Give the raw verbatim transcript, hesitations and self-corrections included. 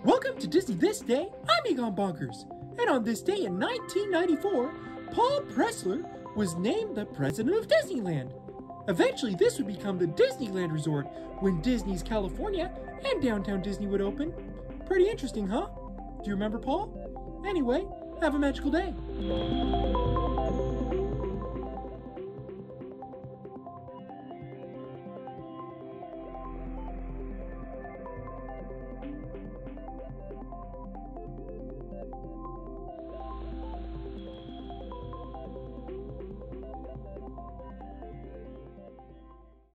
Welcome to Disney This Day. I'm Egon Bonkers. And on this day in nineteen ninety-four, Paul Pressler was named the President of Disneyland. Eventually, this would become the Disneyland Resort when Disney's California and Downtown Disney would open. Pretty interesting, huh? Do you remember Paul? Anyway, have a magical day.